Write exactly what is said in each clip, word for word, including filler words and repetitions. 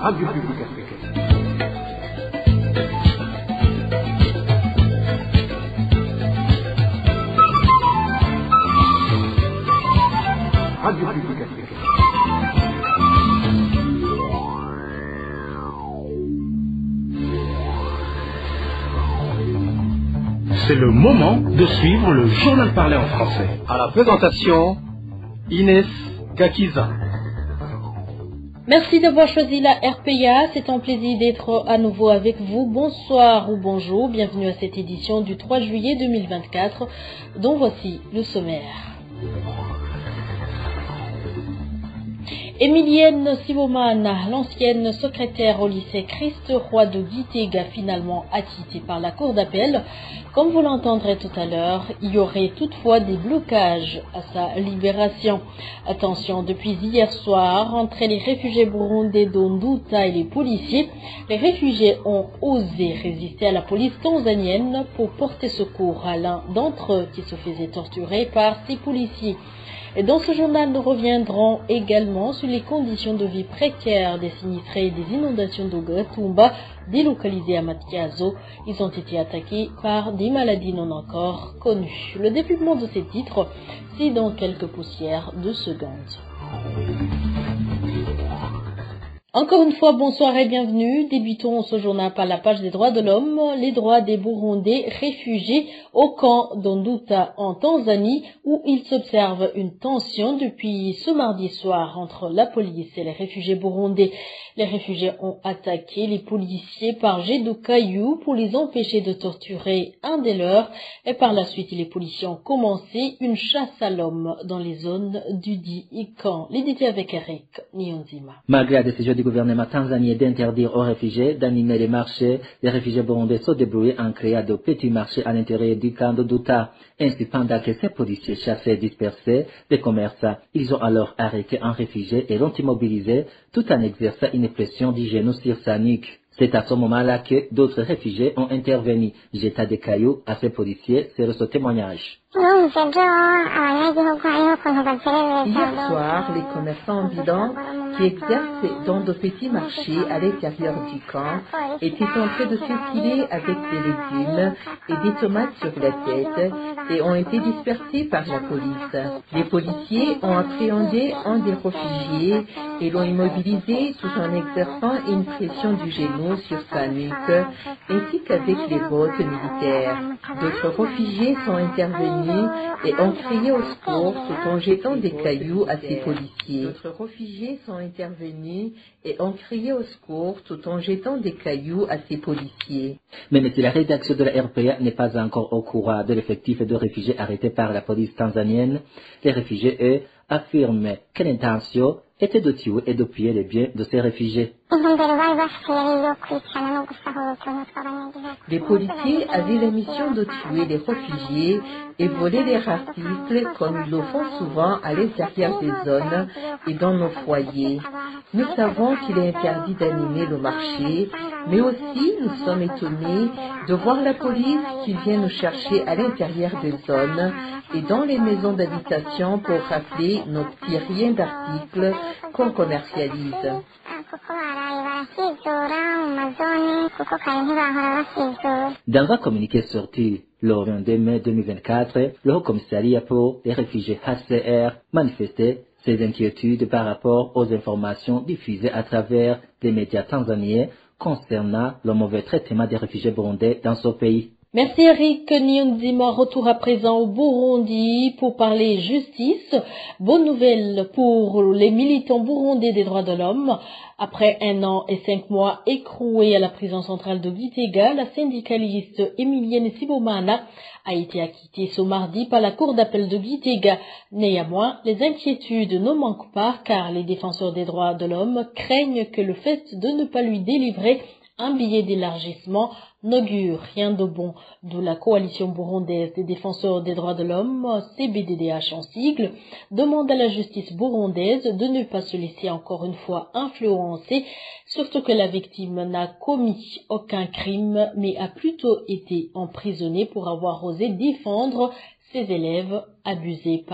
Radio Publique Africaine. Radio Publique Africaine. C'est le moment de suivre le journal parlé en français. À la présentation, Inès Gakiza. Merci d'avoir choisi la R P A. C'est un plaisir d'être à nouveau avec vous. Bonsoir ou bonjour. Bienvenue à cette édition du trois juillet deux mille vingt-quatre, dont voici le sommaire. Emilienne Sibomana, l'ancienne secrétaire au lycée Christ-Roi de Gitega, finalement acquittée par la cour d'appel. Comme vous l'entendrez tout à l'heure, il y aurait toutefois des blocages à sa libération. Attention, depuis hier soir, entre les réfugiés burundais d'Onduta et les policiers, les réfugiés ont osé résister à la police tanzanienne pour porter secours à l'un d'entre eux qui se faisait torturer par ces policiers. Et dans ce journal, nous reviendrons également sur les conditions de vie précaires des sinistrés des inondations d'Ogatumba, délocalisés à Matyazo. Ils ont été attaqués par des maladies non encore connues. Le développement de ces titres, c'est dans quelques poussières de secondes. Encore une fois, bonsoir et bienvenue. Débutons ce journal par la page des droits de l'homme. Les droits des Burundais réfugiés au camp d'Onduta en Tanzanie, où il s'observe une tension depuis ce mardi soir entre la police et les réfugiés burundais. Les réfugiés ont attaqué les policiers par jet de cailloux pour les empêcher de torturer un des leurs. Et par la suite, les policiers ont commencé une chasse à l'homme dans les zones du dit camp. Les détails avec Eric Niyonzima. Malgré la décision du gouvernement tanzanien d'interdire aux réfugiés d'animer les marchés, les réfugiés burundais se débrouillent en créant de petits marchés à l'intérieur du camp d'Onduta. Ainsi, pendant que ces policiers chassaient et dispersaient les commerçants, ils ont alors arrêté un réfugié et l'ont immobilisé tout en exerçant une pression d'hygiène sur sa nuque. C'est à ce moment-là que d'autres réfugiés ont intervenu, jetant des cailloux à ces policiers, c'est ce témoignage. Hier soir, les commerçants ambulants qui exercent dans de petits marchés à l'intérieur du camp étaient en train de circuler avec des légumes et des tomates sur la tête et ont été dispersés par la police. Les policiers ont appréhendé un des réfugiés et l'ont immobilisé tout en exerçant une pression du genou sur sa nuque ainsi qu'avec les bottes militaires. D'autres réfugiés sont intervenus et ont crié au secours tout en jetant des cailloux à ces policiers. D'autres réfugiés sont intervenus et ont crié au secours tout en jetant des cailloux à ces policiers. Même si la rédaction de la R P A n'est pas encore au courant de l'effectif de réfugiés arrêtés par la police tanzanienne, les réfugiés, eux, affirment que l'intention était de tuer et de piller les biens de ces réfugiés. Les policiers avaient la mission de tuer les réfugiés et voler leurs articles comme ils le font souvent à l'intérieur des zones et dans nos foyers. Nous savons qu'il est interdit d'animer le marché, mais aussi nous sommes étonnés de voir la police qui vient nous chercher à l'intérieur des zones et dans les maisons d'habitation pour rappeler nos petits riens d'articles qu'on commercialise. Dans un communiqué sorti le vingt-deux mai deux mille vingt-quatre, le Haut Commissariat pour les réfugiés H C R manifestait ses inquiétudes par rapport aux informations diffusées à travers les médias tanzaniens concernant le mauvais traitement des réfugiés burundais dans ce pays. Merci Eric Niyonzima. Retour à présent au Burundi pour parler justice. Bonne nouvelle pour les militants burundais des droits de l'homme. Après un an et cinq mois écroués à la prison centrale de Gitega, la syndicaliste Emilienne Sibomana a été acquittée ce mardi par la cour d'appel de Gitega. Néanmoins, les inquiétudes ne manquent pas car les défenseurs des droits de l'homme craignent que le fait de ne pas lui délivrer un billet d'élargissement n'augure rien de bon, d'où la coalition burundaise des défenseurs des droits de l'homme, C B D D H en sigle, demande à la justice burundaise de ne pas se laisser encore une fois influencer, surtout que la victime n'a commis aucun crime, mais a plutôt été emprisonnée pour avoir osé défendre ses élèves abusés par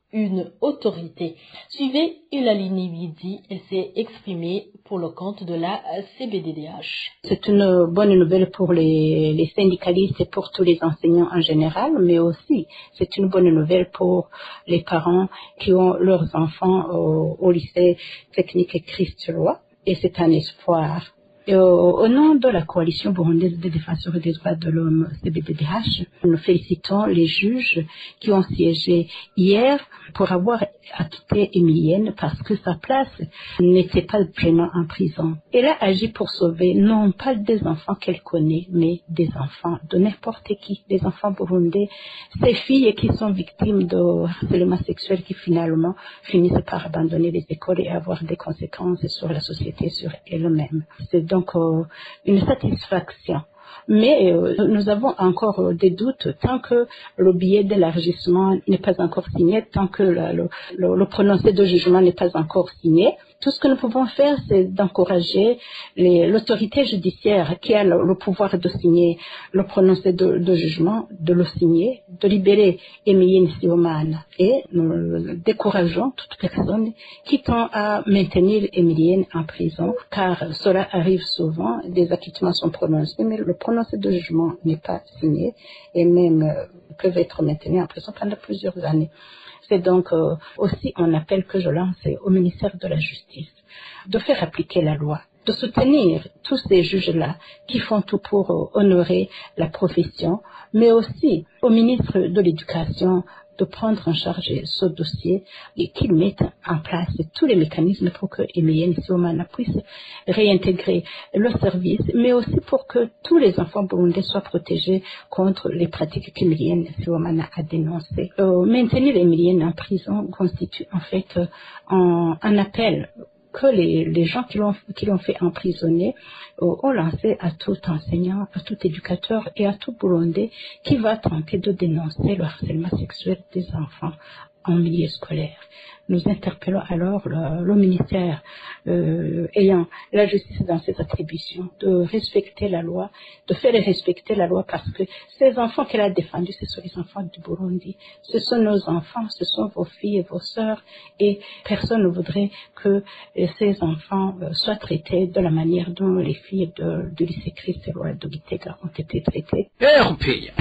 une autorité. Suivez Eulaline Bidi, elle s'est exprimée pour le compte de la C B D D H. C'est une bonne nouvelle pour les, les syndicalistes et pour tous les enseignants en général, mais aussi c'est une bonne nouvelle pour les parents qui ont leurs enfants au, au lycée technique Christ-Roy, et c'est un espoir. Et au, au nom de la coalition burundaise des défenseurs des droits de l'homme C B D D H, nous félicitons les juges qui ont siégé hier pour avoir acquitté Emilienne parce que sa place n'était pas vraiment en prison. Elle a agi pour sauver non pas des enfants qu'elle connaît, mais des enfants de n'importe qui, des enfants burundais, ces filles qui sont victimes de harcèlement sexuel qui finalement finissent par abandonner les écoles et avoir des conséquences sur la société, sur elles-mêmes. C'est donc euh, une satisfaction. Mais euh, nous avons encore euh, des doutes tant que le billet d'élargissement n'est pas encore signé, tant que la, le, le, le prononcé de jugement n'est pas encore signé. Tout ce que nous pouvons faire, c'est d'encourager les, l'autorité judiciaire qui a le, le pouvoir de signer le prononcé de, de jugement, de le signer, de libérer Emilienne Sibomana. Et nous décourageons toute personne qui tend à maintenir Emilienne en prison, car cela arrive souvent, des acquittements sont prononcés, mais le prononcé de jugement n'est pas signé et même euh, peuvent être maintenus en prison pendant plusieurs années. C'est donc euh, aussi un appel que je lance au ministère de la Justice de faire appliquer la loi, de soutenir tous ces juges-là qui font tout pour euh, honorer la profession, mais aussi au ministre de l'Éducation de prendre en charge ce dossier et qu'ils mettent en place tous les mécanismes pour que Emilienne Sibomana puisse réintégrer le service, mais aussi pour que tous les enfants burundais soient protégés contre les pratiques qu'Emilienne Sibomana a dénoncées. Euh, maintenir Emilienne en prison constitue en fait euh, un, un appel que les, les gens qui l'ont, qui l'ont fait emprisonner euh, ont lancé à tout enseignant, à tout éducateur et à tout Burundais qui va tenter de dénoncer le harcèlement sexuel des enfants en milieu scolaire. Nous interpellons alors le, le ministère euh, ayant la justice dans ses attributions de respecter la loi, de faire respecter la loi parce que ces enfants qu'elle a défendus, ce sont les enfants du Burundi, ce sont nos enfants, ce sont vos filles et vos sœurs et personne ne voudrait que ces enfants euh, soient traités de la manière dont les filles de, de lycée Christ-Roy de Gitega ont été traitées. R P.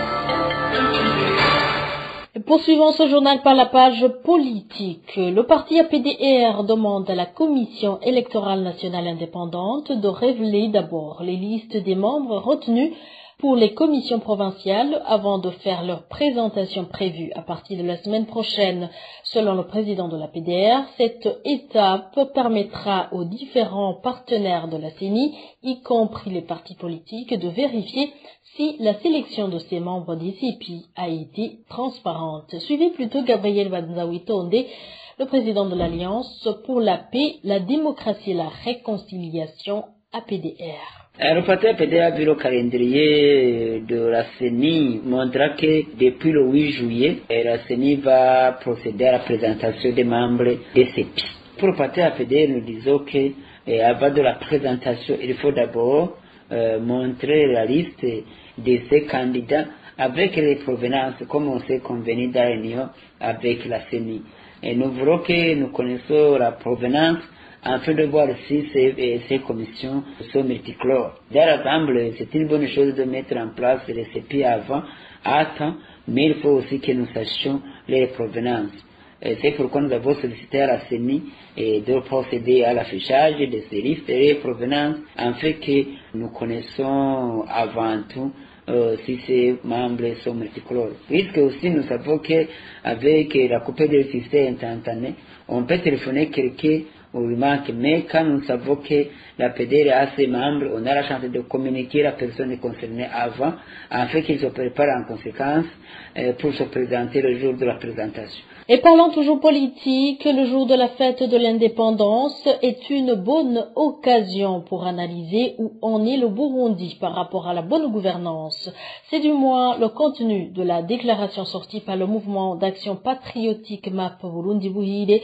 Poursuivons ce journal par la page politique. Le parti A P D R demande à la Commission électorale nationale indépendante de révéler d'abord les listes des membres retenus pour les commissions provinciales avant de faire leur présentation prévue à partir de la semaine prochaine. Selon le président de l'A P D R, cette étape permettra aux différents partenaires de la C E N I, y compris les partis politiques, de vérifier si la sélection de ces membres des C P I a été transparente. Suivez plutôt Gabriel Banzawi Tonde, le président de l'Alliance pour la paix, la démocratie et la réconciliation A P D R. Le parti A P D R a vu le calendrier de la C E N I montre que depuis le huit juillet, la C E N I va procéder à la présentation des membres des C P I. Pour le parti A P D R, nous disons que eh, avant de la présentation, il faut d'abord euh, montrer la liste de ces candidats avec les provenances, comme on s'est convenu dans l'union avec la C E N I. Et nous voulons que nous connaissons la provenance afin de voir si ces, ces commissions sont multicolores. Dans l'ensemble, c'est une bonne chose de mettre en place les C P I avant, à temps, mais il faut aussi que nous sachions les provenances. Et c'est pourquoi nous avons sollicité à la C E N I et de procéder à l'affichage de ces listes et les provenances, afin que nous connaissons avant tout Euh, si ces membres sont multicolores. Puisque aussi nous savons qu'avec la coupure de l'électricité instantanée, on peut téléphoner quelqu'un où il manque, mais quand nous savons que la P D R a ses membres, on a la chance de communiquer la personne concernée avant, afin qu'il se prépare en conséquence euh, pour se présenter le jour de la présentation. Et parlant toujours politique, le jour de la fête de l'indépendance est une bonne occasion pour analyser où en est le Burundi par rapport à la bonne gouvernance. C'est du moins le contenu de la déclaration sortie par le mouvement d'action patriotique M A P Burundi Buhire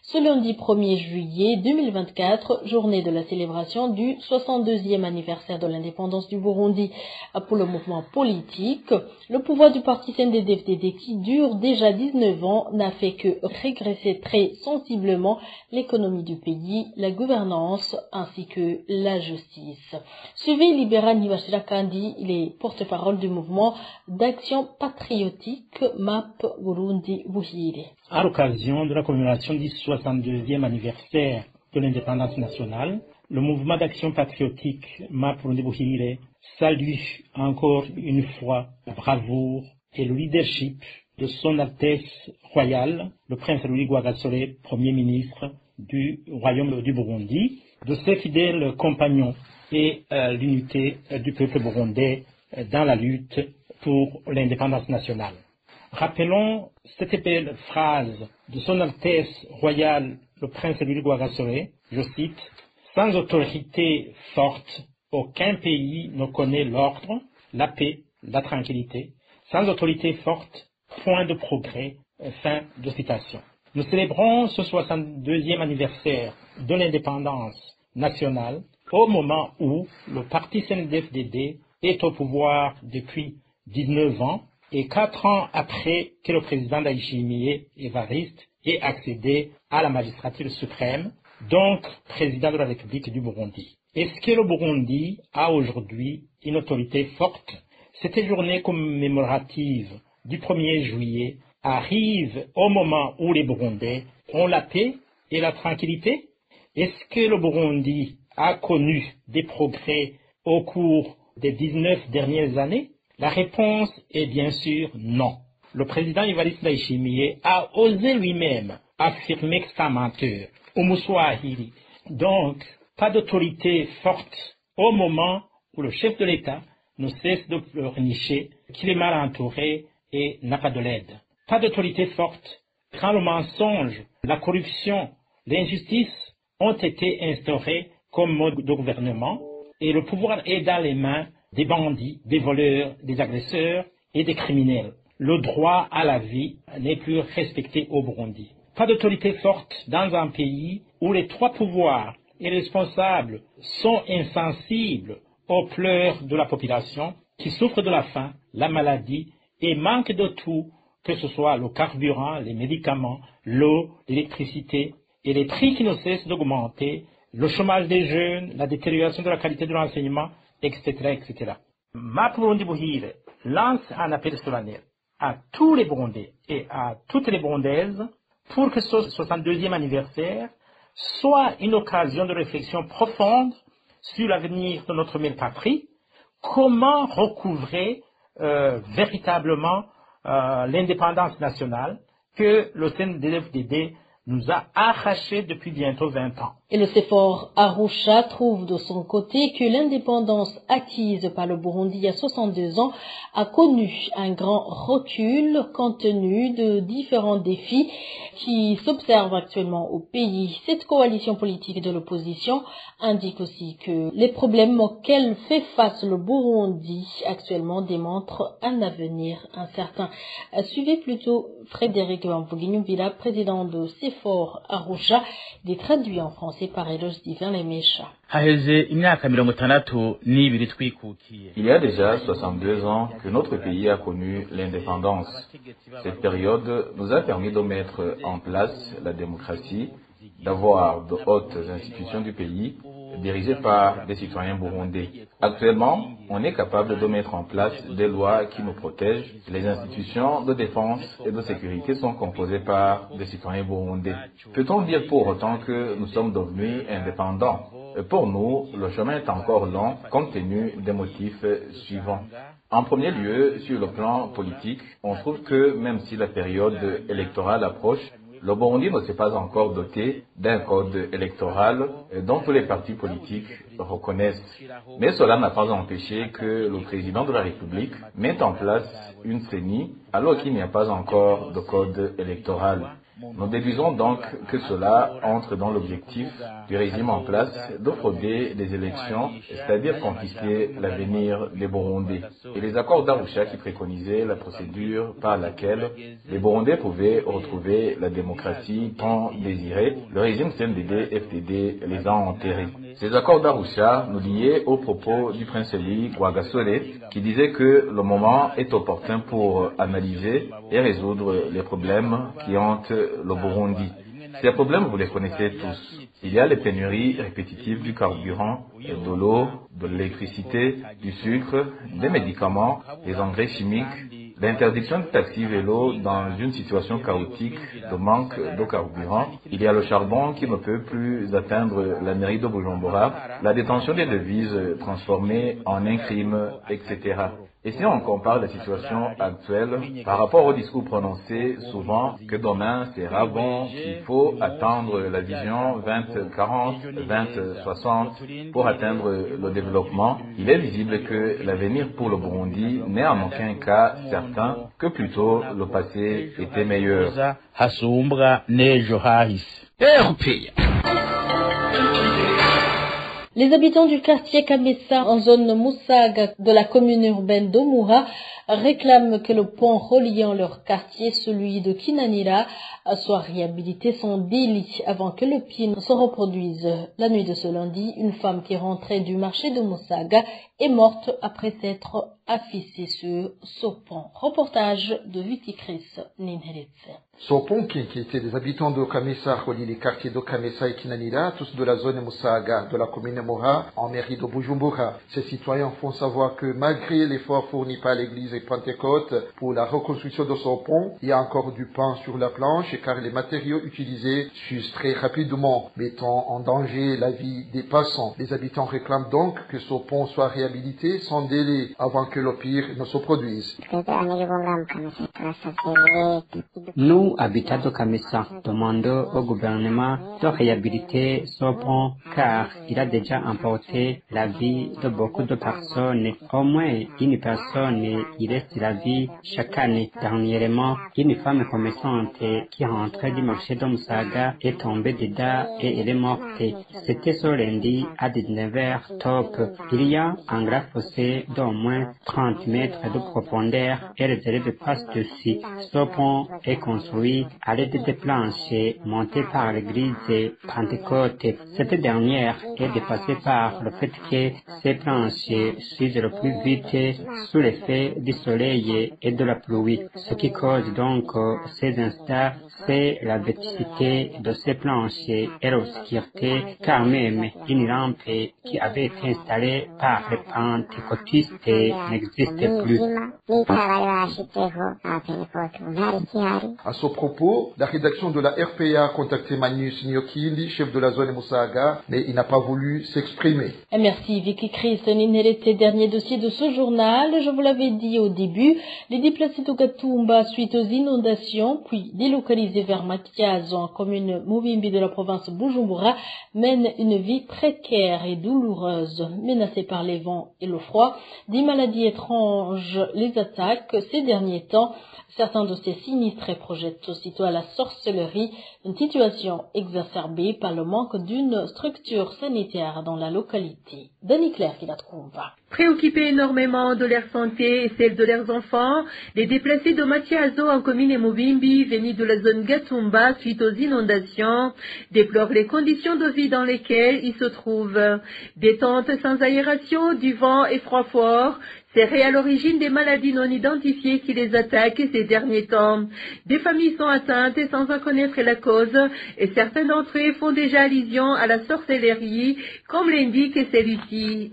Ce lundi premier juillet deux mille vingt-quatre, journée de la célébration du soixante-deuxième anniversaire de l'indépendance du Burundi. Pour le mouvement politique, le pouvoir du parti C N D D F D D qui dure déjà dix-neuf ans n'a fait que régresser très sensiblement l'économie du pays, la gouvernance ainsi que la justice. Suivez Libera Nibashira Kandi, il est porte-parole du mouvement d'action patriotique M A P Burundi Buhire. À l'occasion de la commémoration du soixante-deuxième anniversaire de l'indépendance nationale, le mouvement d'action patriotique M A P Burundi Buhire salue encore une fois la bravoure et le leadership de son Altesse royale, le prince Louis Rwagasore, Premier ministre du Royaume du Burundi, de ses fidèles compagnons et euh, l'unité euh, du peuple burundais euh, dans la lutte pour l'indépendance nationale. Rappelons cette belle phrase de son Altesse royale, le prince Louis Rwagasore, je cite, « Sans autorité forte, aucun pays ne connaît l'ordre, la paix, la tranquillité. Sans autorité forte, point de progrès. » Fin de citation. Nous célébrons ce soixante-deuxième anniversaire de l'indépendance nationale au moment où le parti C N D D F D D est au pouvoir depuis dix-neuf ans et quatre ans après que le président Ndayishimiye Evariste ait accédé à la magistrature suprême, donc président de la République du Burundi. Est-ce que le Burundi a aujourd'hui une autorité forte? Cette journée commémorative du premier juillet arrive au moment où les Burundais ont la paix et la tranquillité? Est-ce que le Burundi a connu des progrès au cours des dix-neuf dernières années? La réponse est bien sûr non. Le président Evariste Ndayishimiye a osé lui-même affirmer que c'est un menteur, au Moussouahiri. Donc, pas d'autorité forte au moment où le chef de l'État ne cesse de pleurnicher qu'il est mal entouré et n'a pas de l'aide. Pas d'autorité forte quand le mensonge, la corruption, l'injustice ont été instaurés comme mode de gouvernement et le pouvoir est dans les mains des bandits, des voleurs, des agresseurs et des criminels. Le droit à la vie n'est plus respecté au Burundi. Pas d'autorité forte dans un pays où les trois pouvoirs et les responsables sont insensibles aux pleurs de la population qui souffre de la faim, la maladie et manque de tout, que ce soit le carburant, les médicaments, l'eau, l'électricité et les prix qui ne cessent d'augmenter, le chômage des jeunes, la détérioration de la qualité de l'enseignement, et cetera, et cetera. M A P Burundi Buhire lance un appel solennel à tous les Burundais et à toutes les Burundaises pour que ce soixante-deuxième anniversaire soit une occasion de réflexion profonde sur l'avenir de notre belle patrie, comment recouvrer euh, véritablement euh, l'indépendance nationale que le C N D D F D D nous a arraché depuis bientôt vingt ans. Et le CEFOR Arusha trouve de son côté que l'indépendance acquise par le Burundi il y a soixante-deux ans a connu un grand recul compte tenu de différents défis qui s'observent actuellement au pays. Cette coalition politique de l'opposition indique aussi que les problèmes auxquels fait face le Burundi actuellement démontrent un avenir incertain. Suivez plutôt Frédéric Wamvuginyumvira, président de CEFOR Arusha, des traduits en français par Eloge Divin Lemesha. Il y a déjà soixante-deux ans que notre pays a connu l'indépendance. Cette période nous a permis de mettre en place la démocratie, d'avoir de hautes institutions du pays dirigées par des citoyens burundais. Actuellement, on est capable de mettre en place des lois qui nous protègent. Les institutions de défense et de sécurité sont composées par des citoyens burundais. Peut-on dire pour autant que nous sommes devenus indépendants? Pour nous, le chemin est encore long compte tenu des motifs suivants. En premier lieu, sur le plan politique, on trouve que même si la période électorale approche, le Burundi ne s'est pas encore doté d'un code électoral dont tous les partis politiques reconnaissent. Mais cela n'a pas empêché que le président de la République mette en place une C E N I alors qu'il n'y a pas encore de code électoral. Nous déduisons donc que cela entre dans l'objectif du régime en place de frauder les élections, c'est-à-dire confisquer l'avenir des Burundais. Et les accords d'Arusha qui préconisaient la procédure par laquelle les Burundais pouvaient retrouver la démocratie tant désirée, le régime C N D D F D D les a enterrés. Ces accords d'Arusha nous liaient aux propos du prince Louis Rwagasore qui disait que le moment est opportun pour analyser et résoudre les problèmes qui hantent le Burundi. Ces problèmes, vous les connaissez tous. Il y a les pénuries répétitives du carburant, de l'eau, de l'électricité, du sucre, des médicaments, des engrais chimiques, l'interdiction de taxi vélo dans une situation chaotique de manque de carburant. Il y a le charbon qui ne peut plus atteindre la mairie de Bujumbura, la détention des devises transformées en un crime, et cetera. Et si on compare la situation actuelle par rapport au discours prononcé souvent que demain sera bon, qu'il faut attendre la vision vingt quarante, vingt soixante pour atteindre le développement, il est visible que l'avenir pour le Burundi n'est en aucun cas certain, que plutôt le passé était meilleur. Les habitants du quartier Kamessa en zone Musaga de la commune urbaine d'Omura réclament que le pont reliant leur quartier, celui de Kinanira, soit réhabilité sans délai avant que le pire ne se reproduise. La nuit de ce lundi, une femme qui rentrait du marché de Musaga est morte après s'être affichée sur ce pont. Reportage de Vicky Chris Ninheritze. Sopon, qui était des habitants de Kamessa, relie les quartiers de Kamessa et Kinanira, tous de la zone Musaga, de la commune Mora, en mairie de Bujumbura. Ces citoyens font savoir que malgré l'effort fourni par l'église et Pentecôte pour la reconstruction de ce pont, il y a encore du pain sur la planche car les matériaux utilisés s'usent très rapidement, mettant en danger la vie des passants. Les habitants réclament donc que ce pont soit réhabilité sans délai avant que le pire ne se produise. Nous, habitants de Kamessa, demandons au gouvernement de réhabiliter ce pont car il a déjà emporté la vie de beaucoup de personnes. Au moins une personne y reste la vie chaque année. Dernièrement, une femme commerçante qui rentrait du marché de Musaga est tombée dedans et elle est morte. C'était ce lundi à dix-neuf heures top. Il y a un grand fossé d'au moins trente mètres de profondeur et les élèves passent dessus. Ce pont est construit à l'aide de planches montées par l'église Pentecôte. Cette dernière est dépassée par le fait que ces planches s'usent le plus vite sous l'effet du soleil et de la pluie. Ce qui cause donc ces instants, c'est la vétusté de ces planches et l'obscurité, car même une lampe qui avait été installée par les pentecôtistes n'existe plus. À ce propos, la rédaction de la R P A a contacté Magnus Nyokili, chef de la zone Musaga, mais il n'a pas voulu s'exprimer. Merci Vicky Chris. Ninheretse, dernier dossier de ce journal. Je vous l'avais dit au début, les déplacés de Gatumba suite aux inondations, puis délocalisés vers Mathias, en commune Muvimbi de la province Bujumbura, mènent une vie précaire et douloureuse, menacée par les vents et le froid. Des maladies étranges les attaquent ces derniers temps. Certains de ces sinistrés projettent aussitôt à la sorcellerie, une situation exacerbée par le manque d'une structure sanitaire dans la localité. Denis Claire qui la trouve. Préoccupés énormément de leur santé et celle de leurs enfants, les déplacés de Mathiazo en commune Muvimbi, venus de la zone Gatumba suite aux inondations, déplorent les conditions de vie dans lesquelles ils se trouvent. Des tentes sans aération, du vent et froid fort, c'est à l'origine des maladies non identifiées qui les attaquent ces derniers temps. Des familles sont atteintes sans en connaître la cause et certains d'entre eux font déjà allusion à la sorcellerie, comme l'indique celui-ci.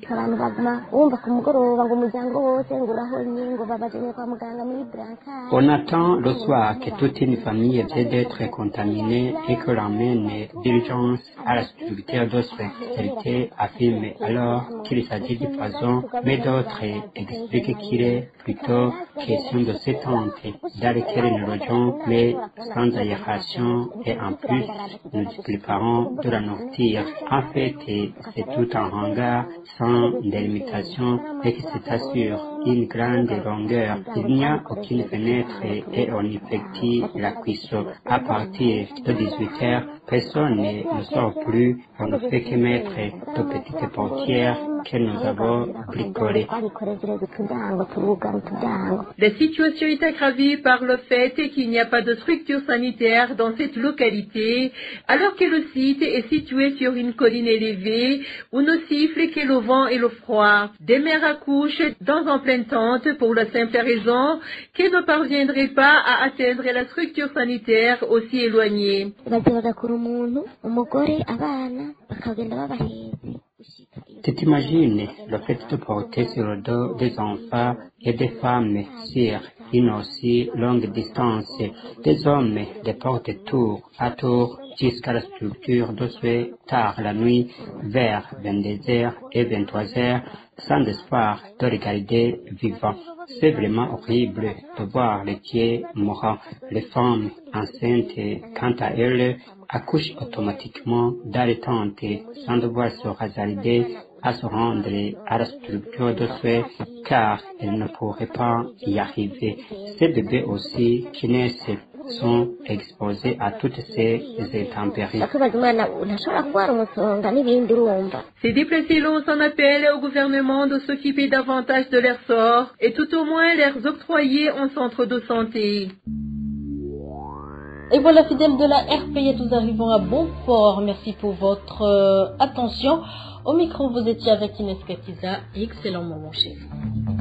On attend le soir que toute une famille vienne d'être contaminée et que l'emmène d'urgence à la structure de spécialité, affirme alors qu'il s'agit du poison, mais d'autres expliquent qu'il est plutôt question de ces tentes dans lesquelles nous logeons, mais sans aération et en plus nous préparons de la nourriture. En fait, c'est tout un hangar sans délimitation situation et qui s'assure une grande longueur. Il n'y a aucune fenêtre et on effectue la cuisson. À partir de dix-huit heures, personne ne sort plus. On ne fait que mettre de petites portières que nous avons bricolées. La situation est aggravée par le fait qu'il n'y a pas de structure sanitaire dans cette localité, alors que le site est situé sur une colline élevée où ne siffle que le vent et le froid. Des mères accouchent dans un pleine tente pour la simple raison qu'elles ne parviendraient pas à atteindre la structure sanitaire aussi éloignée. Tu t'imagines le fait de porter sur le dos des enfants et des femmes sur une aussi longue distance, des hommes les portent tour à tour jusqu'à la structure de ce tard la nuit vers vingt-deux heures et vingt-trois heures sans espoir de regarder vivant. C'est vraiment horrible de voir les pieds mourants. Les femmes enceintes, quant à elles, accouchent automatiquement dans les tentes sans devoir se hasarder à se rendre à la structure de soins car elles ne pourraient pas y arriver. Ces bébés aussi qui naissent sont exposés à toutes ces intempéries. Ces déplacés lancent un appel au gouvernement de s'occuper davantage de leur sort et tout au moins leur octroyer un centre de santé. Et voilà, fidèles de la R P I, nous arrivons à bon port. Merci pour votre euh, attention. Au micro, vous étiez avec Inès Gakiza. Excellent moment chez vous.